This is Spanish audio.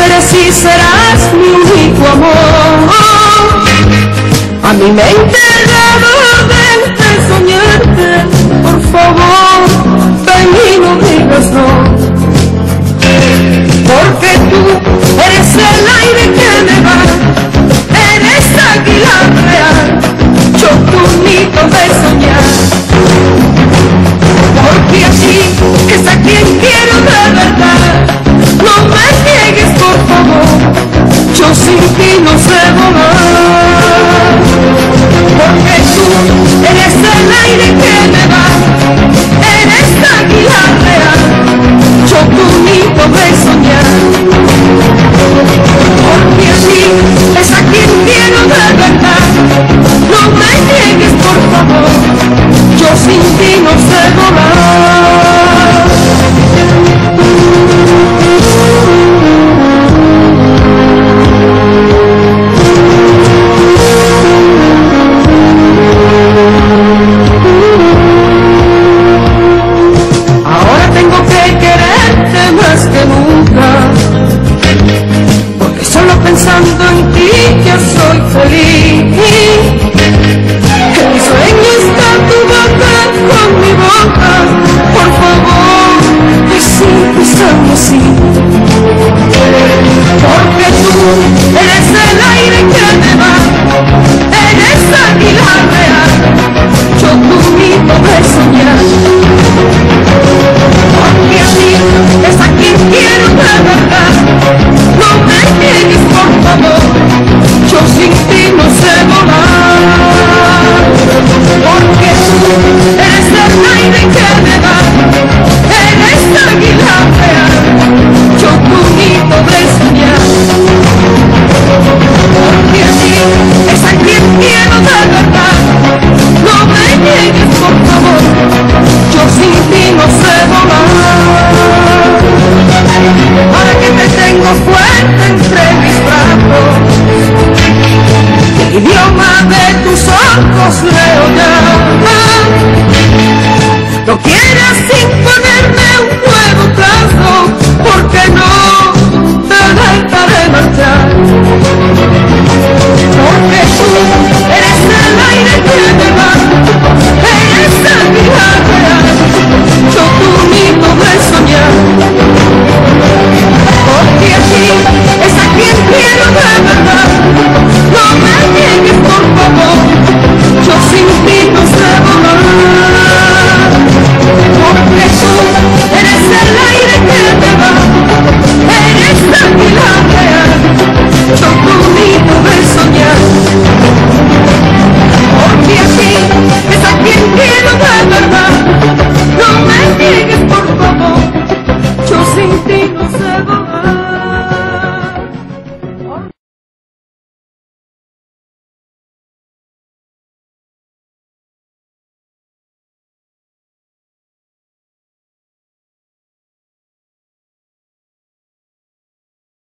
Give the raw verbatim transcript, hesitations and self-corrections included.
eres y serás mi único amor. A mi mente de soñarte, por favor, ven y no digas no, porque tú eres el aire que me va, eres águila real, yo tu nido de soñar, porque así es a quien quiero de verdad. No me niegues por favor, yo sin ti no sé volar, porque tú eres el aire que me va, eres águila real, yo tu nido de soñar, porque así es a quien quiero de verdad. No me niegues por favor, yo sin ti no sé volar. Ahora tengo que quererte más que nunca, porque solo pensando en ti yo soy feliz. En mi sueño está tu boca con mi boca, por favor, y sigue estando así, porque tú eres el aire que me va, eres águila real, yo tu nido de soñar, porque así es a quien quiero de verdad. No me niegues por favor, yo sin ti no sé volar, porque tú eres el aire que me va, eres águila real, yo tu nido de soñar, porque así es a quien quiero de verdad. No me niegues por favor, yo sin ti no sé volar, para que te tengo fuerte entre mis brazos, el idioma de tus ojos leo ya.